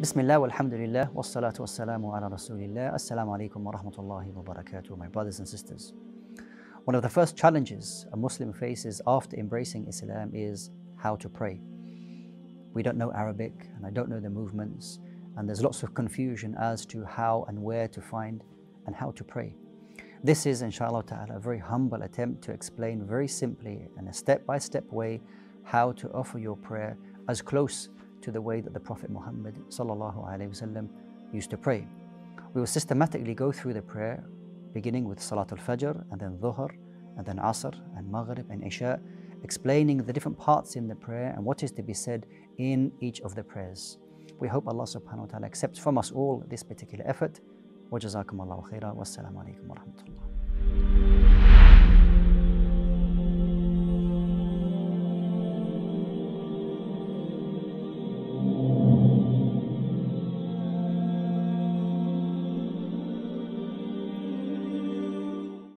Bismillah, walhamdulillah, wassalatu wassalamu ala rasulillah. Assalamu alaikum wa rahmatullahi wa barakatuh, my brothers and sisters. One of the first challenges a Muslim faces after embracing Islam is how to pray. We don't know Arabic, and I don't know the movements, and there's lots of confusion as to how and where to find and how to pray. This is, inshallah ta'ala, a very humble attempt to explain very simply in a step-by-step way how to offer your prayer as close to the way that the Prophet Muhammad sallallahu alaihi wasallam used to pray. We will systematically go through the prayer, beginning with Salatul Fajr, and then Dhuhr, and then Asr, and Maghrib, and Isha, explaining the different parts in the prayer and what is to be said in each of the prayers. We hope Allah subhanahu wa ta'ala accepts from us all this particular effort. Wa jazakum Allahu khaira. Wassalamu alaikum wa rahmatullah.